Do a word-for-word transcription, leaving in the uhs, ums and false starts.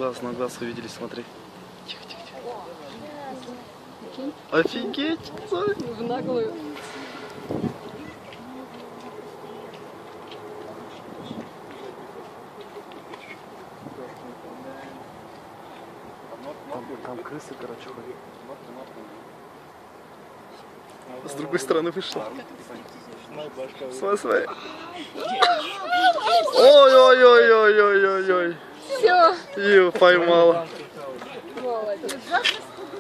глаз на глаз увиделись, смотри. Тихо, тихо, тихо. Офигеть! В наглую. Там, там крысы, короче, ходят. С другой стороны вышла. Смотри, смотри. Ой-ой-ой-ой-ой-ой-ой. Все. Ее поймала. Молодец.